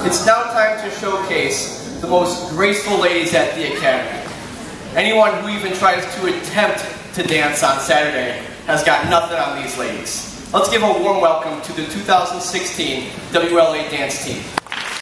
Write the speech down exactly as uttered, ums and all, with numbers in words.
It's now time to showcase the most graceful ladies at the Academy. Anyone who even tries to attempt to dance on Saturday has got nothing on these ladies. Let's give a warm welcome to the two thousand sixteen W L A Dance Team.